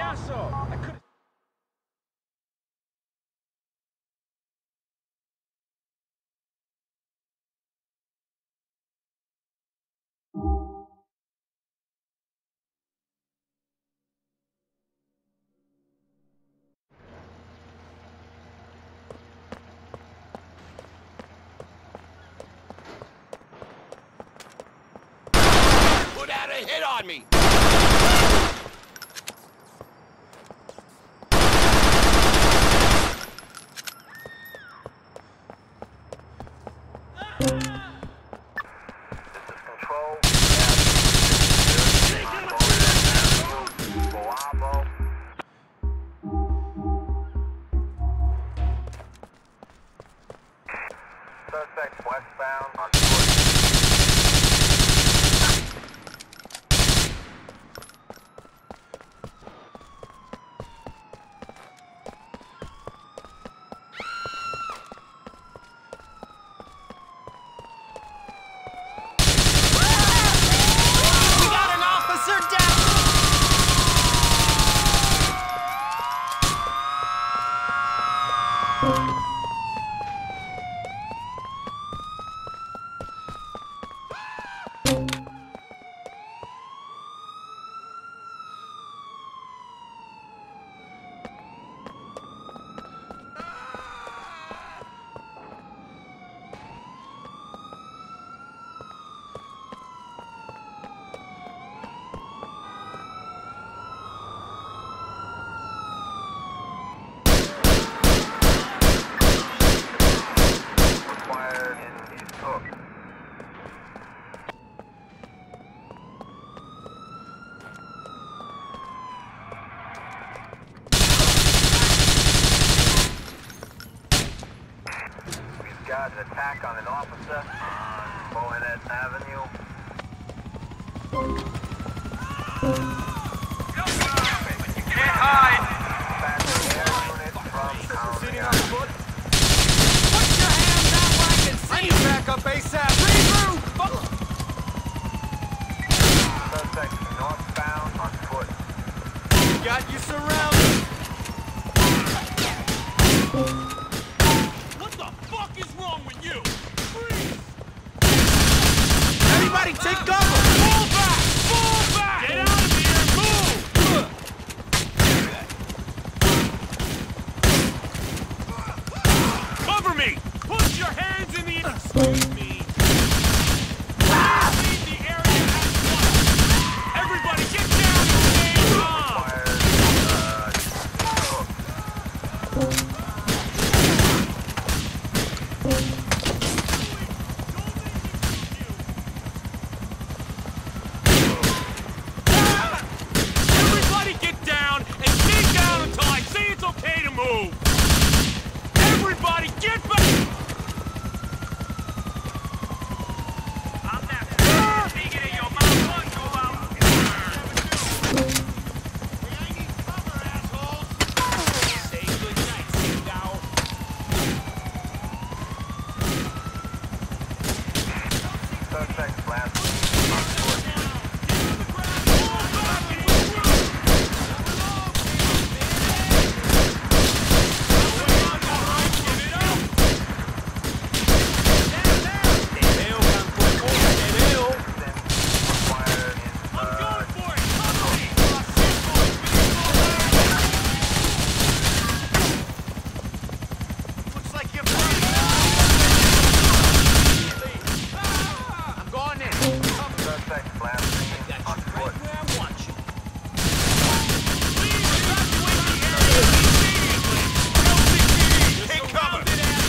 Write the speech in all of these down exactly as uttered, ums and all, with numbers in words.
asshole! I could Put out a hit on me! Suspect westbound on foot. We got an officer down! Got an attack on an officer on Mohanet Avenue. You can't hide! Sitting on foot. Put your hands out where I can see! I need backup ASAP! Regroup! Suspect northbound on foot. Got you surrounded! What the fuck is wrong with you? Freeze! Everybody take cover! Fall back! Fall back! Get out of here! Move! Cover me! Put your hands in the... Excuse me. Leave the area at once! Everybody get down and stay calm! Everybody get down and stay down until I say it's okay to move! Everybody get back! I'm not speaking in your mouth. Go out. I need cover, assholes. Say good night, Singao. Suspect last on foot. Suspect last on foot. Take cover!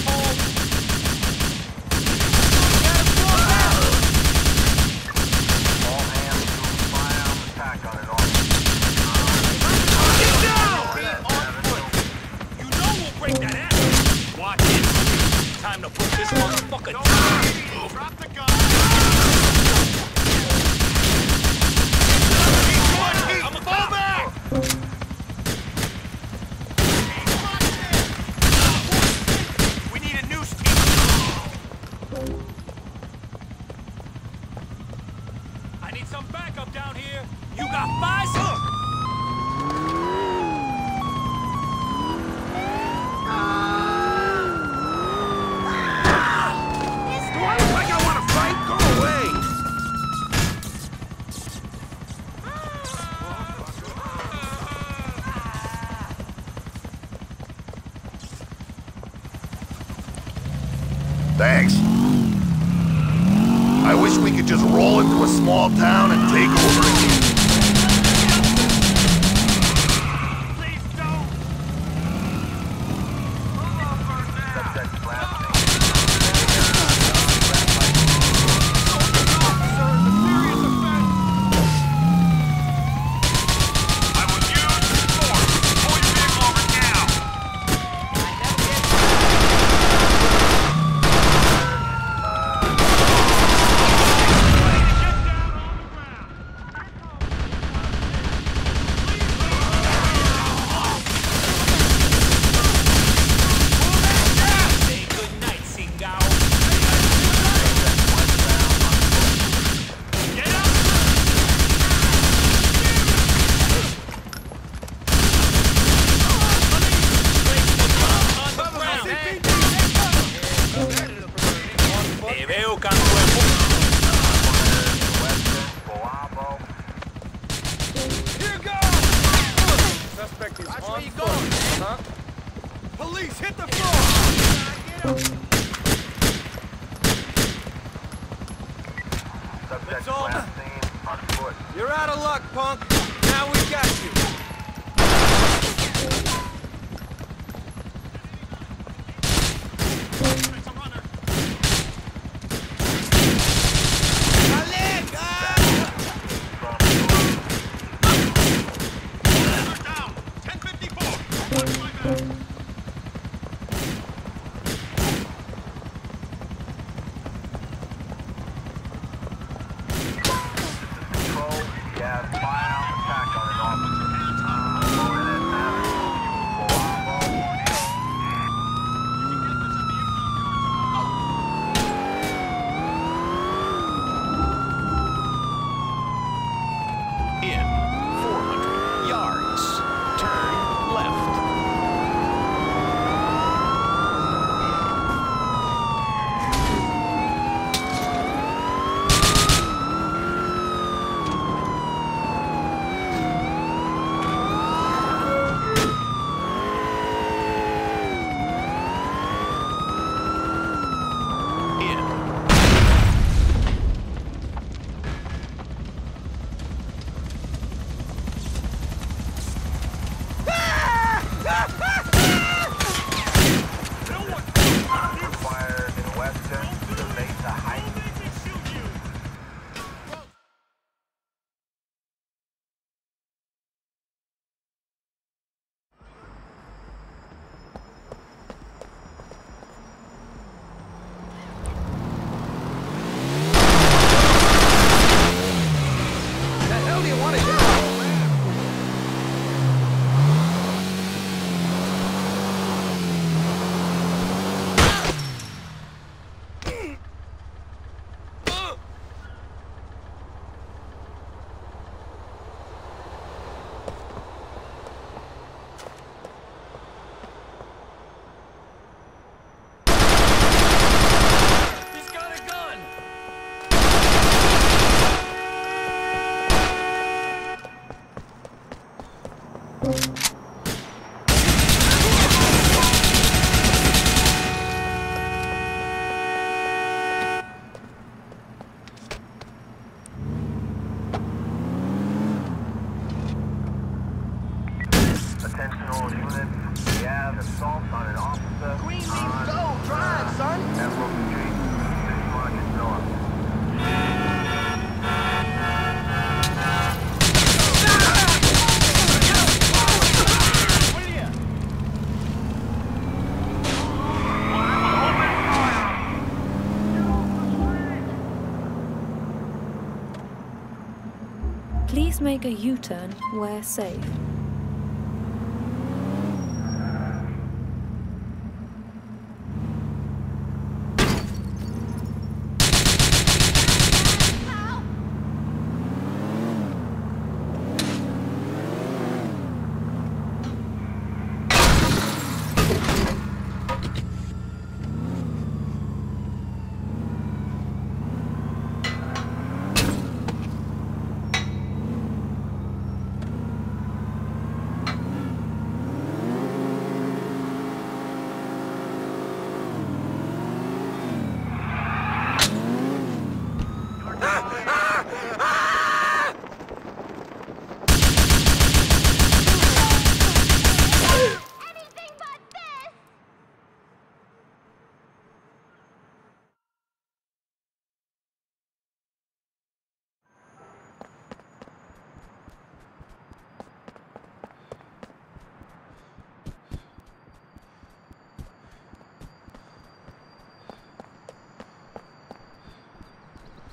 All hands to firearm attack on an officer. Get down! On foot! You know we'll break that ass! Watch it! Time to put this motherfucker down! Drop the gun! I'm a fall back! We need a news team! I need some backup down here! You got five? I wish we could just roll into a small town and take over again. Please don't! Subject blasting. I will use force. Pull your vehicle over now. Say goodnight, Singao. Get up! Te veo, campo de Boabo. Here go! Suspect is Watch on where you going, huh? Police, hit the floor! Subject It's all- blasting on foot. You're out of luck, punk. Now we got you. Control, gas, firearm attack on an officer. Loaded at Avenue. Boabo. in four hundred yards. Turn left. In Required in Western to Mesa Heights. The hell do you want to do? He's got a gun! Attention all units. We have assault on an officer. Green means go. Drive, son. Emerald Street, six miles north. Please make a U-turn where safe.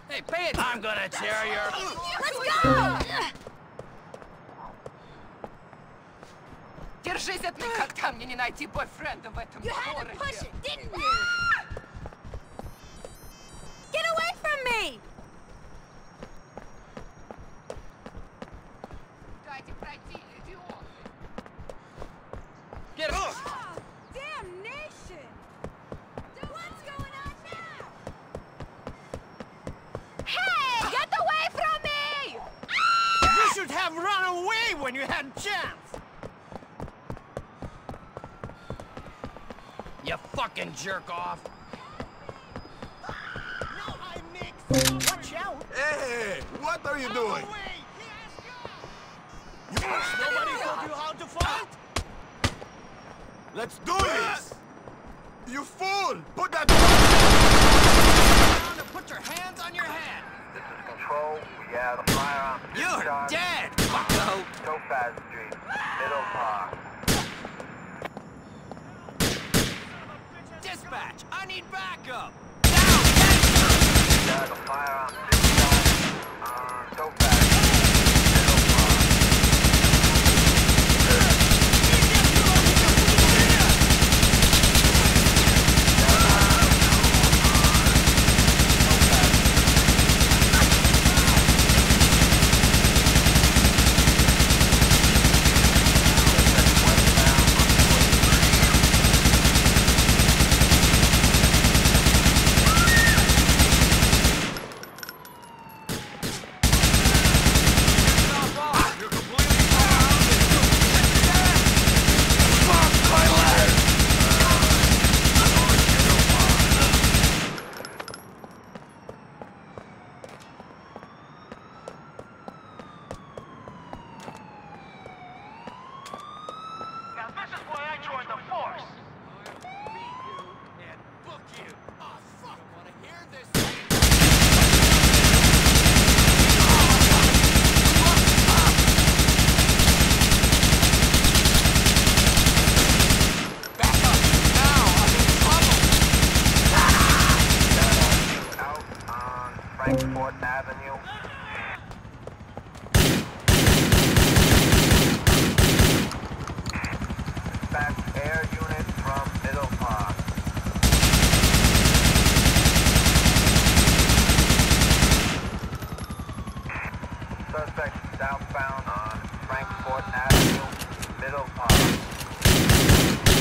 Hey, pay it! I'm gonna tear your... Let's go! Держись от меня, когда мне не найти бойфренда в этом You had to городе. push it, didn't you? Get away from me! Дайте пройти, идиот. Get up! Oh, damnation! What's going on now? Hey, get away from me! You should have run away when you had a chance! You fucking jerk off! Now I make... Watch out! Hey, what are you doing? Nobody told you how to fight? Let's do this! You fool! Put that... Down and put your hands on your head! This is Control. We have a firearm. You're Charge. dead, fucko! Topaz Street, Middle Park. Dispatch, I need backup! We have a firearm. On Topaz Street, Middle Park. Now this is why I joined the force. And book you! Oh, fuck! I wanna hear this! Back up! Now! I'm in trouble! Out on Frankfort Avenue. Dispatch air unit from Middle Park. Suspect southbound on Frankfort Avenue, Middle Park.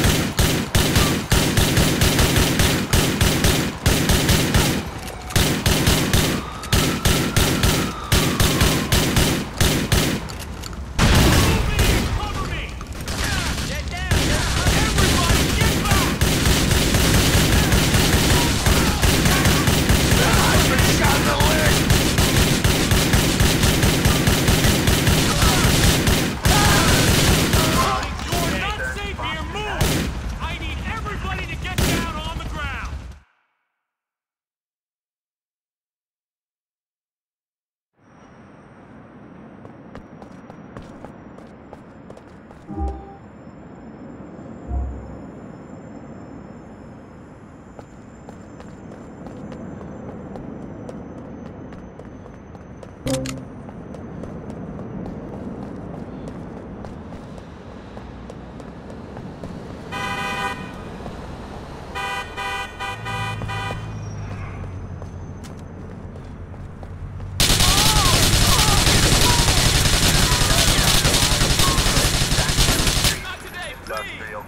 Cover me! Get down! Everybody get back! I've been shot in the leg! You're not safe here! Move! I need everybody to get down on the ground! Not today, please! Industrial.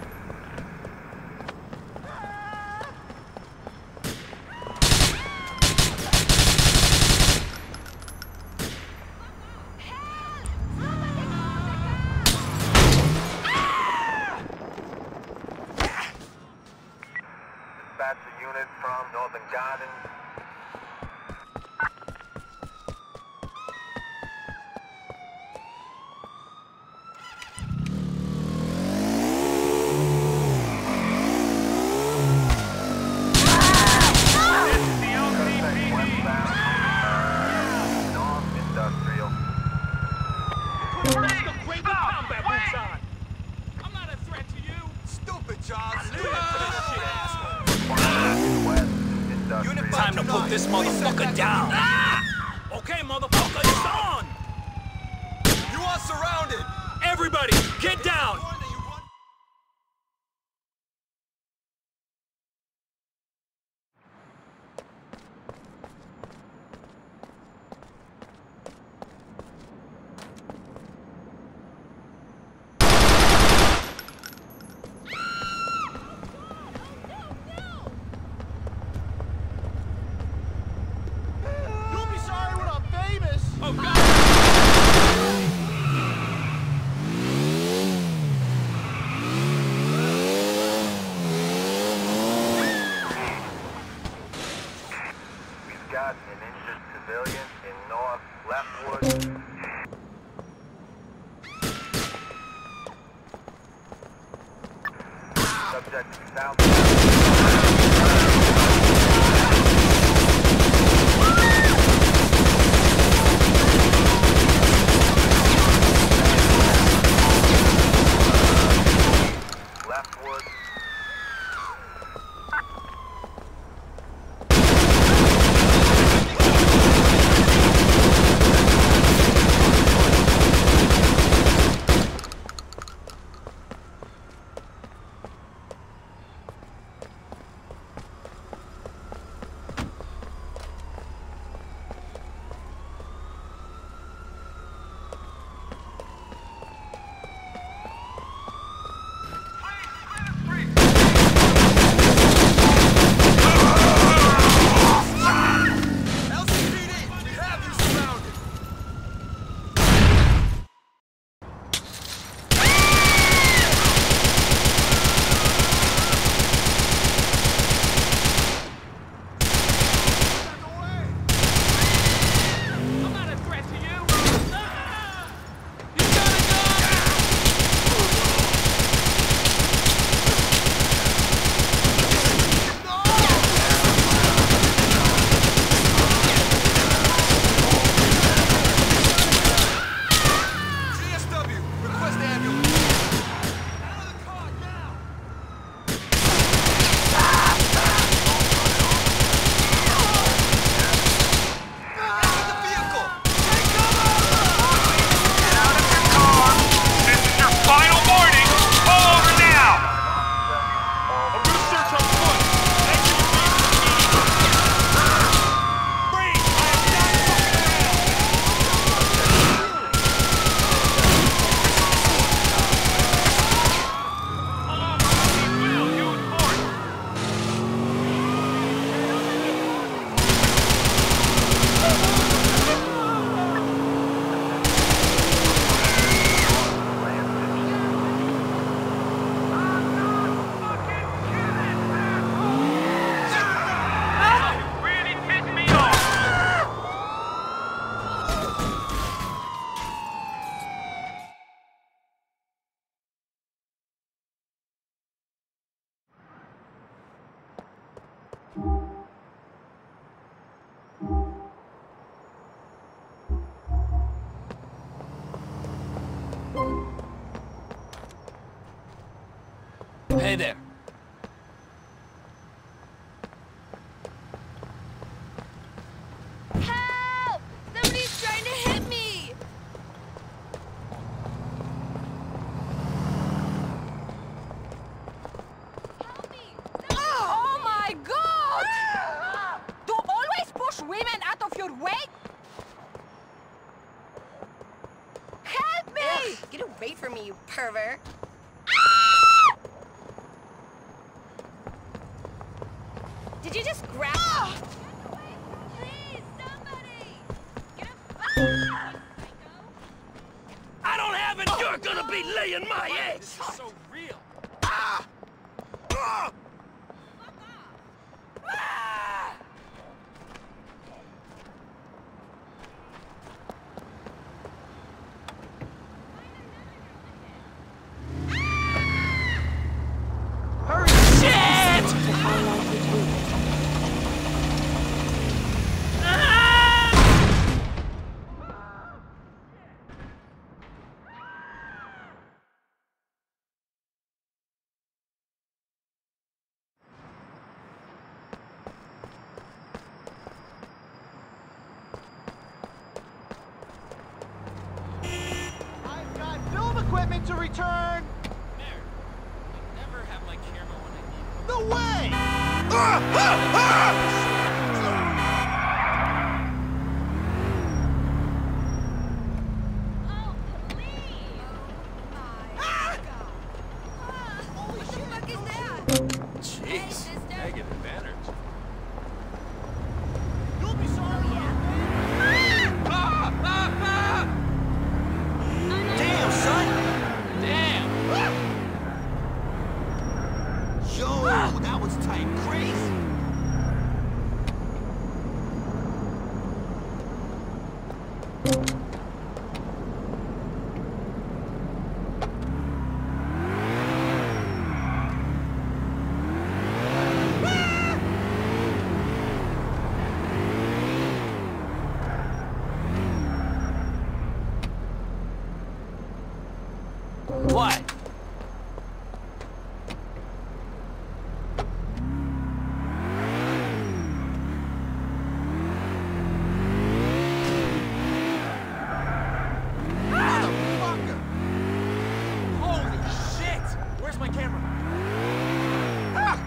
Dispatch a unit from Northern Gardens. Suspect westbound, North Industrial. Put the great combat boots on! I'm not a threat to you! Stupid, Charles! Ah! West Industrial. Time to put this motherfucker down! Okay, motherfucker, it's on! You are surrounded! Everybody, get down! You'll be sorry when I'm famous! Oh, God! We've got an injured civilian in North Leftwood. Subject south. Leftwood. L C P D, we have you surrounded! I'm not a threat to you! Ah! You gotta go! C S W, request ambulance. Out of the car now! Out of the vehicle! Take cover! This is your final warning! Pull over now! A research on foot! Enter your vehicle immediately! Freeze! I am not fucking around! Alarm company will use force! You really pissed me off! Hey there. Help! Somebody's trying to hit me! Help me! Oh my God! Do always push women out of your way? Help me! Get away from me, you pervert. Did you just grab... Please, somebody! Get up! I don't have it! You're gonna be laying my eggs! This is so real! Ah! Ah! equipment to return! Mayor, I never have my camera when I need it. No way! Ah! Ah! Ah! Jeez, negative energy. You'll be sorry. Ah! Ah! Ah! Damn, son! Damn! Yo, that was tight. Crazy. What? Motherfucker! Holy shit! Where's my camera? Ah!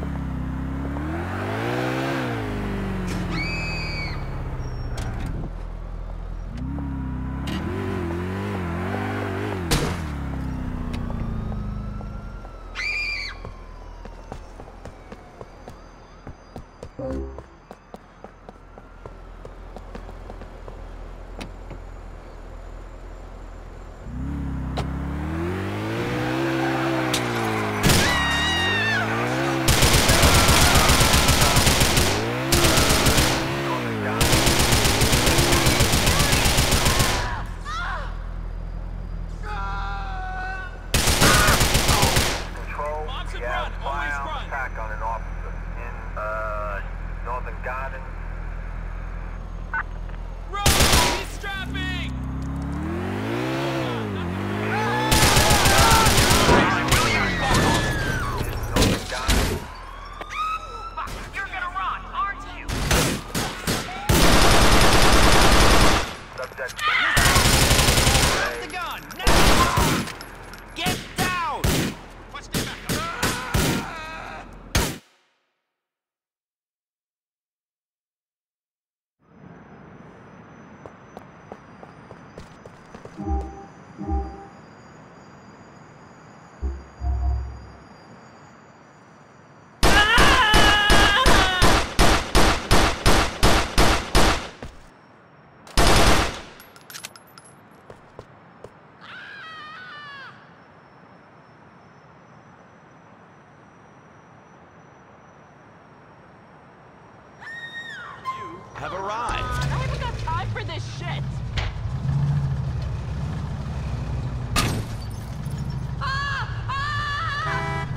Control, Bombs we and have run, always firearms run. attack on an officer in, uh, Northern Garden. Run! He's strapping! Northern Garden. You're gonna run, aren't you? Subject. Drop the gun! Now! Get down! Watch the back. You have arrived. I haven't got time for this shit. Ah! Ah!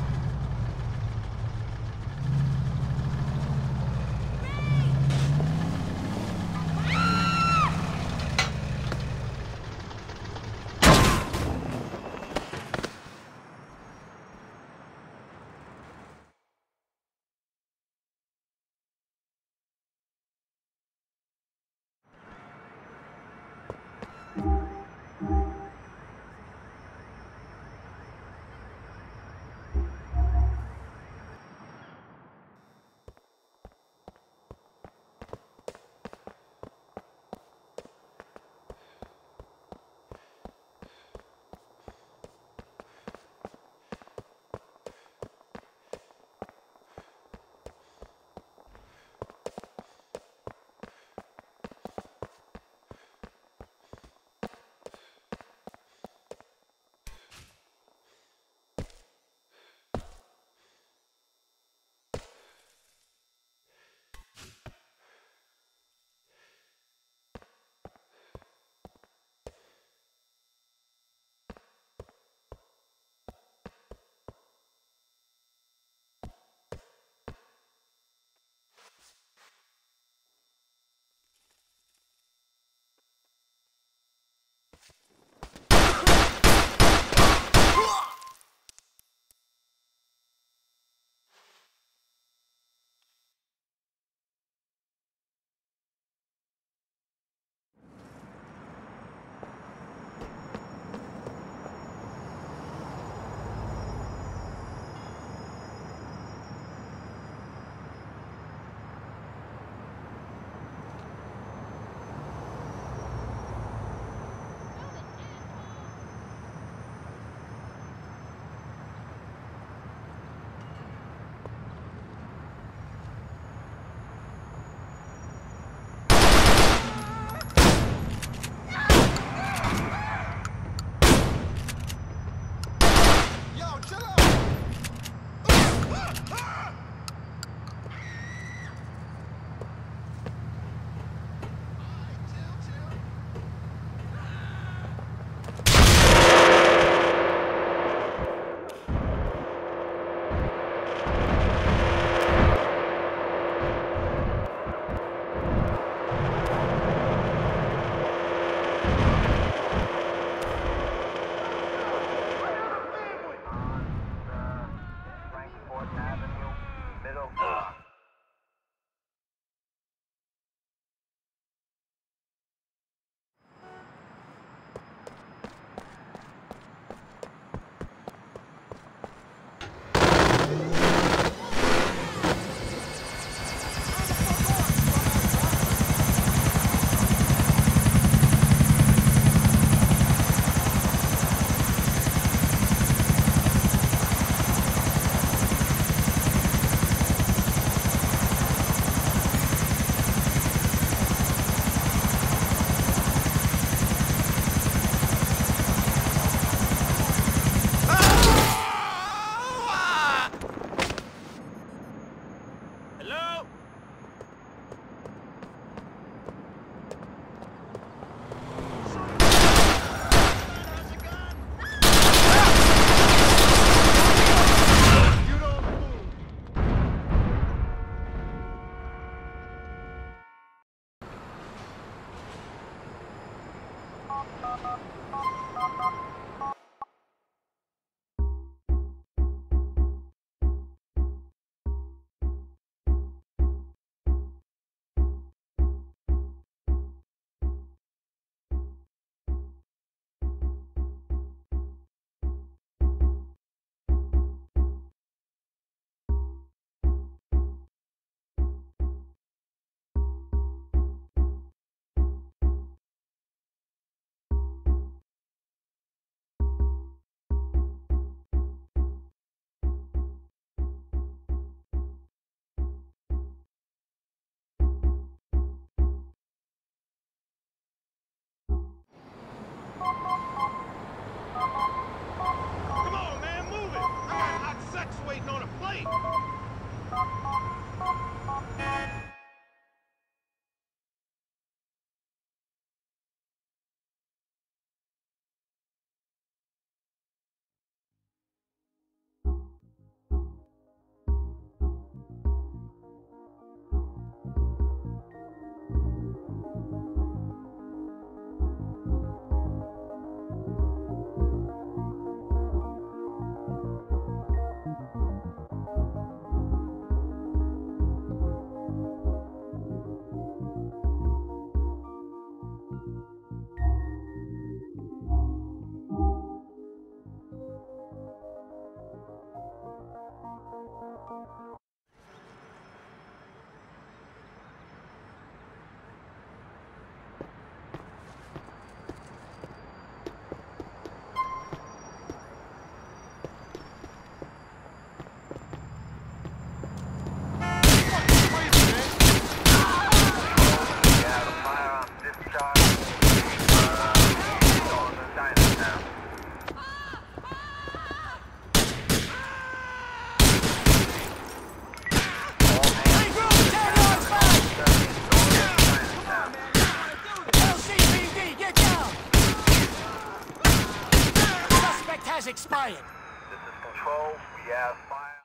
expired. This is Control. We have fire.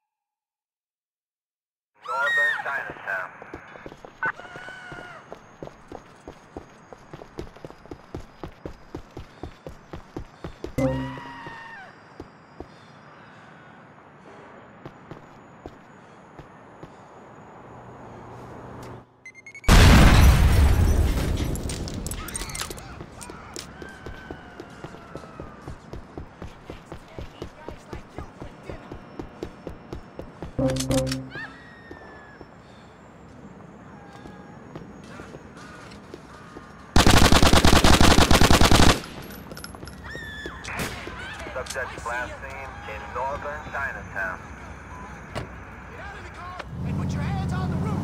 Northern Chinatown. Subject last seen in Northern Chinatown. Get out of the car and put your hands on the roof.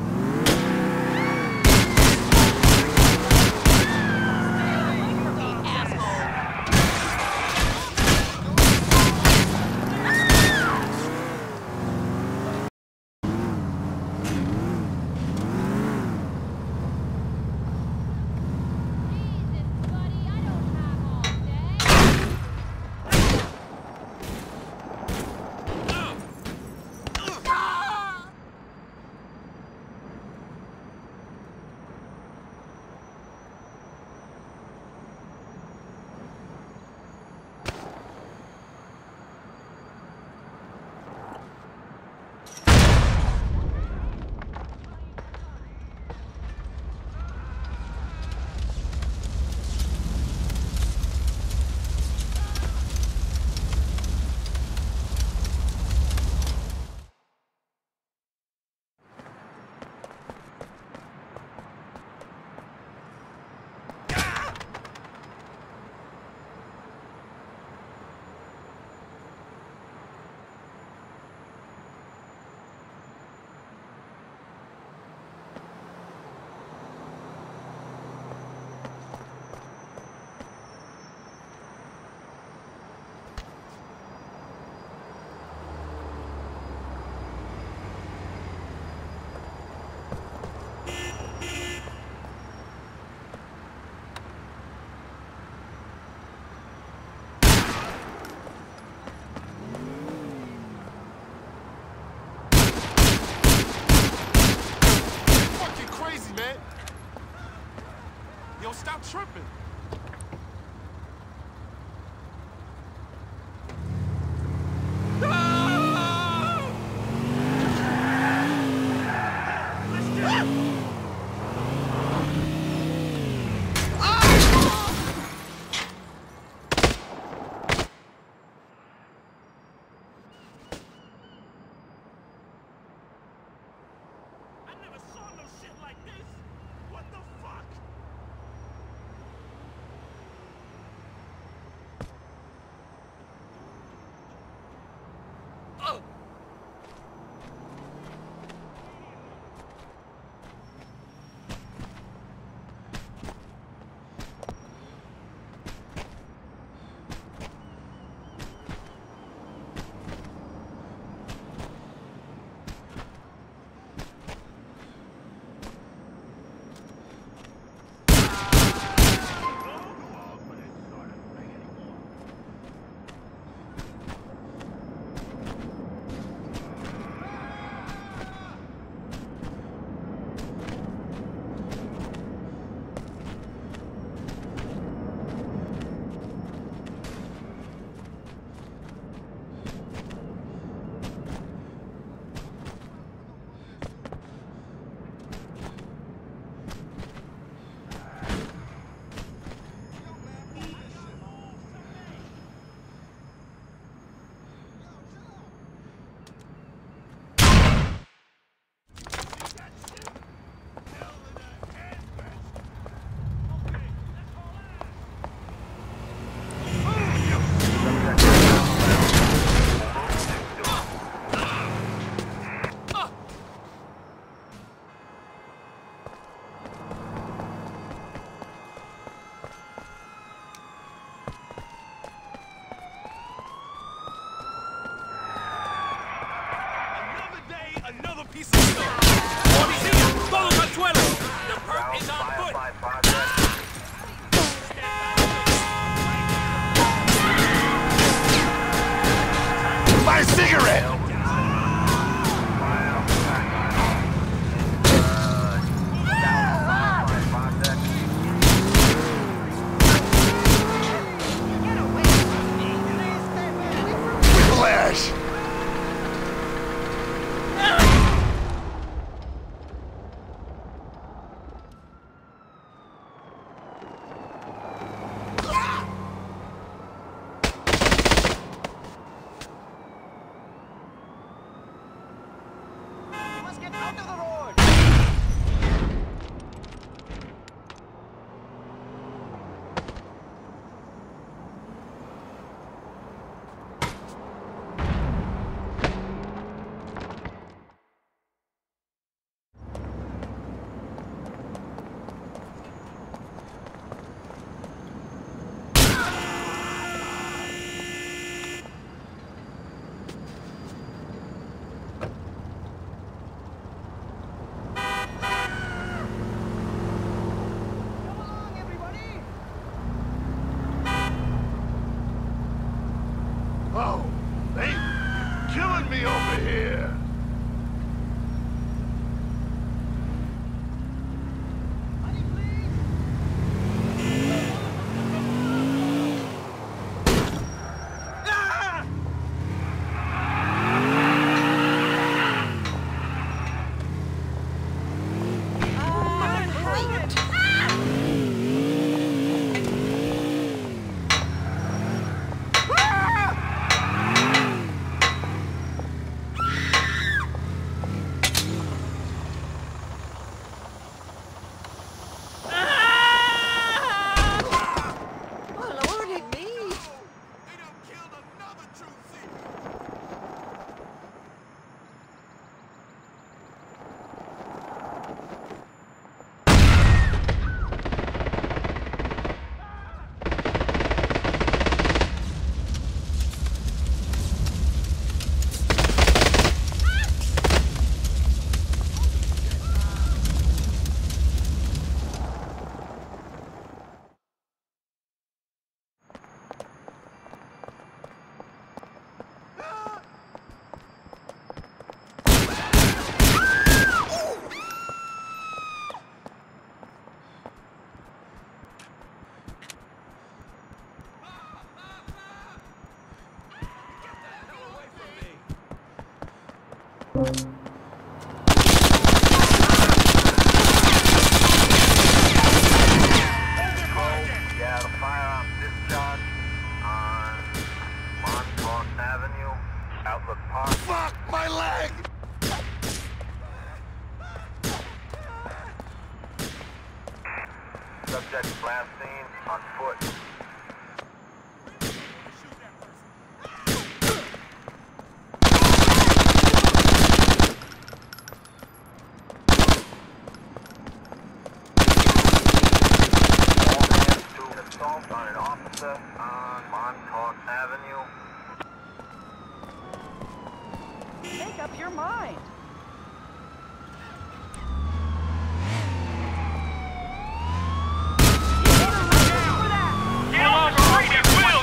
Man. Yo, stop tripping. Yeah, the firearm discharge on Montauk Avenue, Outlook Park. Fuck my leg! Subject last seen on foot. Assault on an officer on Montauk Avenue. Make up your mind. Get on the street at will!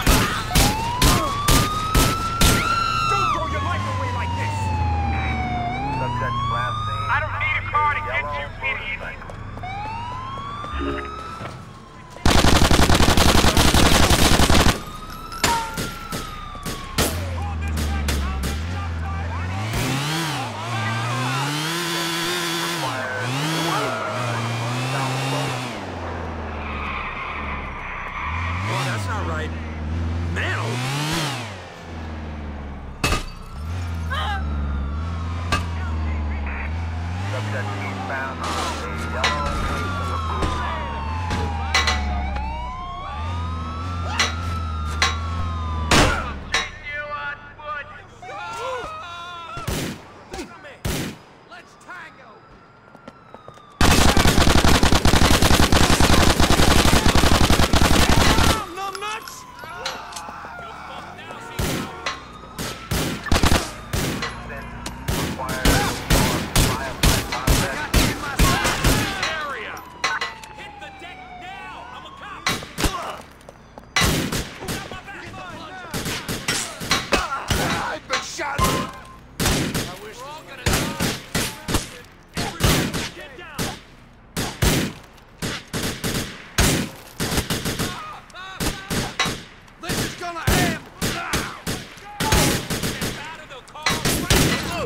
Don't throw your life away like this! Subject last seen. I don't need a car to get Yellow you, idiot! motorcycle. Oh, that's not right. Man, Subject eastbound on a yellow let's tango! Numbnuts! Hit the deck now! I'm a cop! Who got my back? I've been shot! I wish we're all gonna die. Everyone, get down! This is gonna end now! Get out of the car!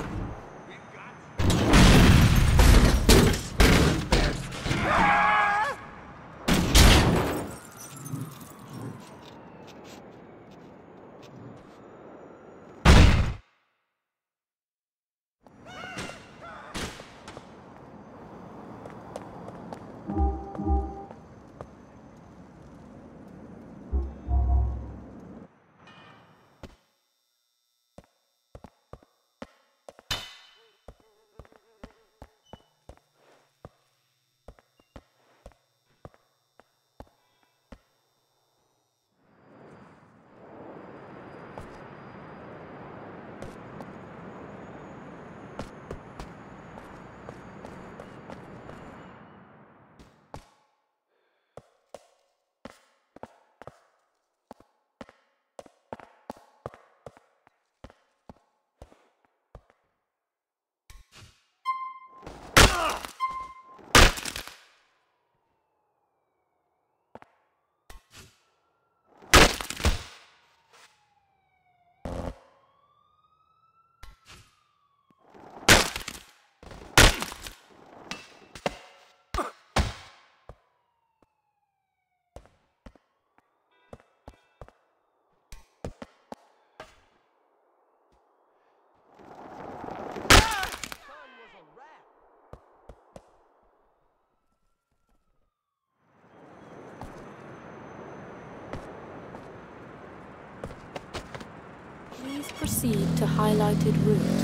Please proceed to highlighted route.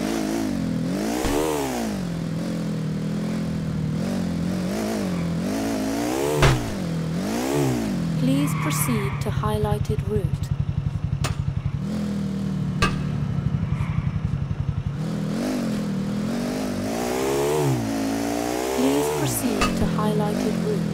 Please proceed to highlighted route. Please proceed to highlighted route.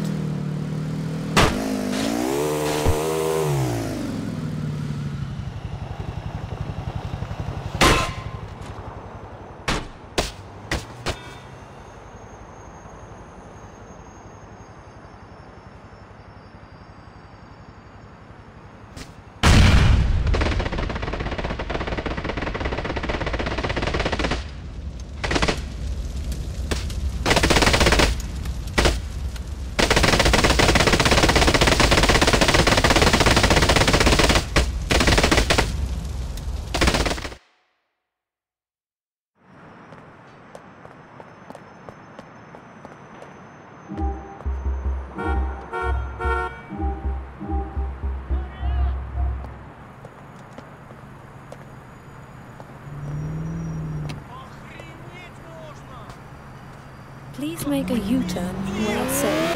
Please make a U-turn while safe.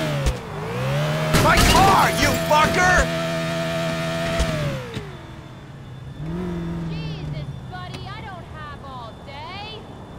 My car, you fucker! Jesus, buddy, I don't have all day.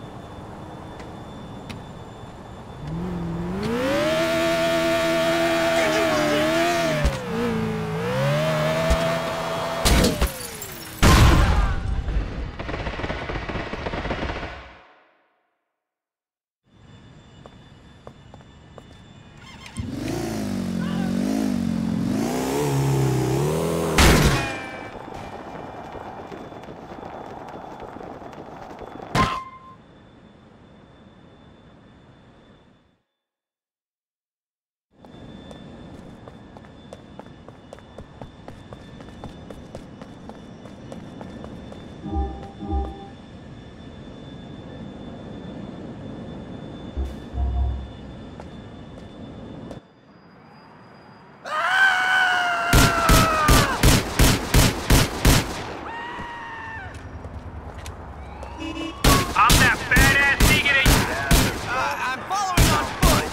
I'm that badass diggity. Uh, I'm following on foot!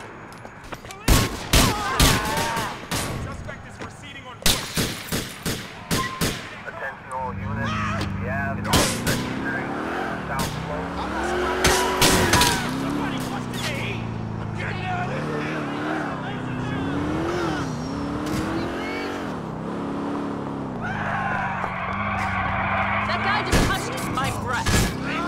Suspect is proceeding on foot. Attention all units. We have the Secretary South Slope. Somebody busted me. I'm getting out of here. That guy just touched my breath.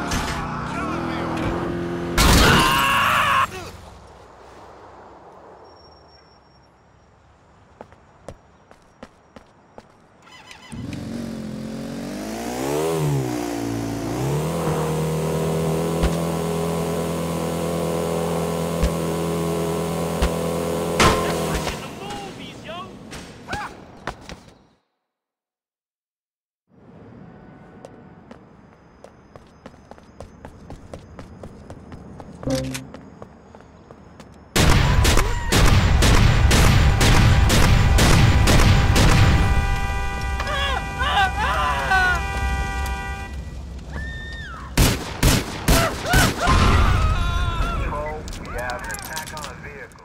Control, we have an attack on a vehicle.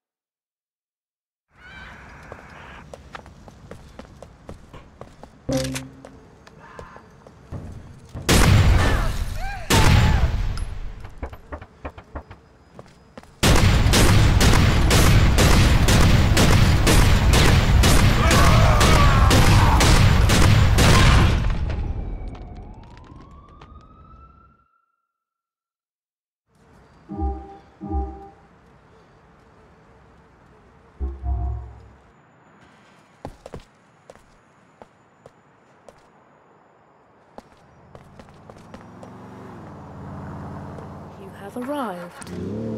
You have arrived.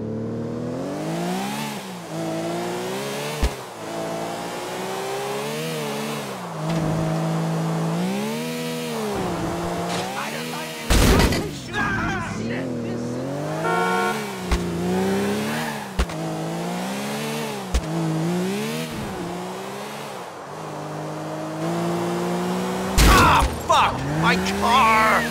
Ah, fuck! My car!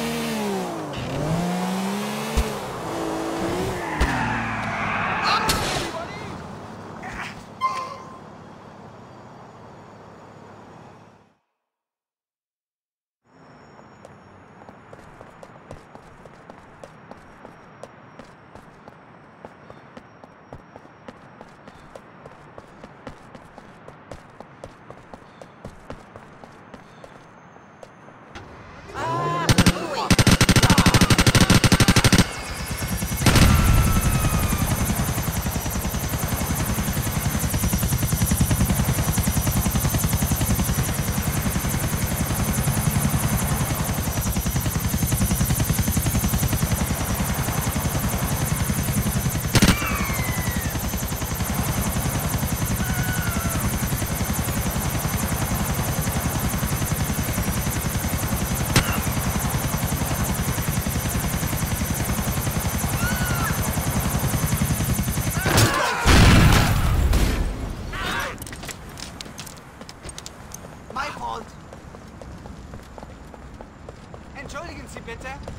My fault. Entschuldigen Sie bitte.